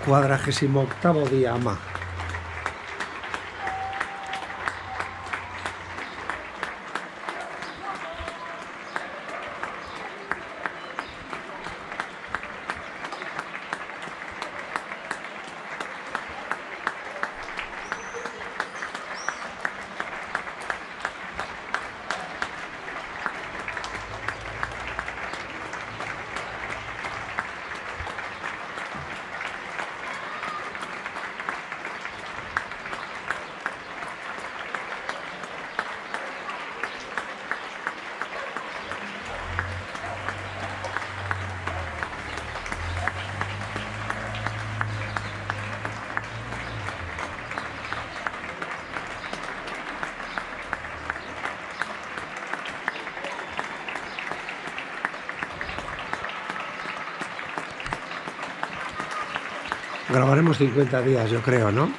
48º día, ama. Grabaremos 50 días, yo creo, ¿no?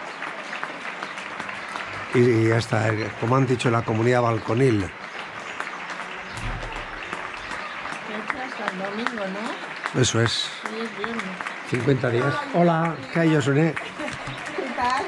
Y hasta, como han dicho, la comunidad balconil. Hasta el domingo, ¿no? Eso es. Sí, es bien. 50 días. Hola, ¿qué hay, Josune? ¿Qué tal?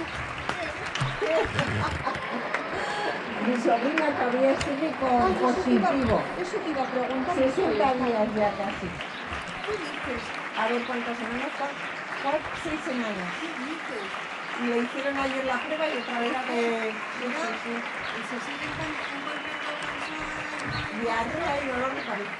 Mi sobrina todavía sigue con positivo. Eso te iba a preguntar. 60 días ya casi. A ver cuántas semanas son. 6 semanas. Y le hicieron ayer la prueba y otra vez que... ¿Y se siguen con diarrea y dolor de cabeza.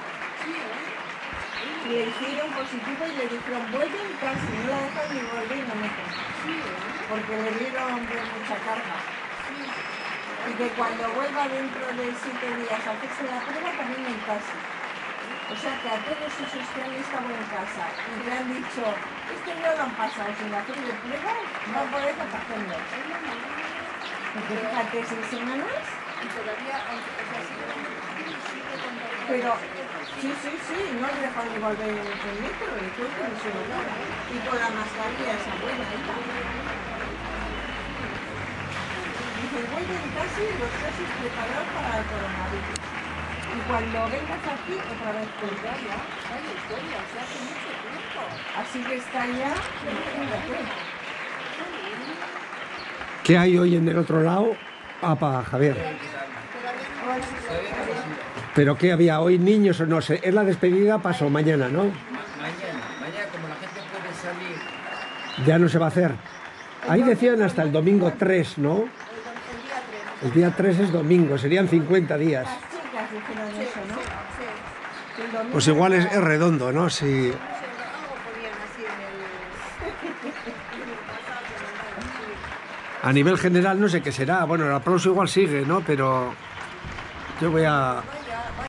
Le hicieron positivo y le dijeron vuelven casi, no la dejan ni volver y no meten. Porque le dieron mucha carga. Y que cuando vuelva dentro de 7 días a hacerse la prueba también en casa. O sea que a todos esos que han estado en casa y le han dicho, este no lo han pasado sin hacerle prueba, van por eso haciendo. Porque fíjate, 6 semanas. Y todavía, o sea, Pero, sí, no le dejan ni volver el metro, y todo eso, y con la mascarilla esa buena, Dicen, vuelven casi los casos preparados para el coronavirus. Y cuando vengas aquí, otra vez pues ya, vaya historia, o sea, hace mucho tiempo. así que está ya, ¿Qué hay hoy en el otro lado? Apa, Javier. ¿Pero qué había hoy, niños o no sé? Es la despedida, pasó mañana, ¿no? Mañana como la gente puede salir. Ya no se va a hacer. Ahí decían hasta el domingo 3, ¿no? El día 3 es domingo, serían 50 días. las chicas dijeron eso, ¿no? Que el domingo Pues igual es redondo, ¿no? Si Algo ponían así en el... a nivel general no sé qué será. Bueno, el aplauso igual sigue, ¿no? Pero yo voy a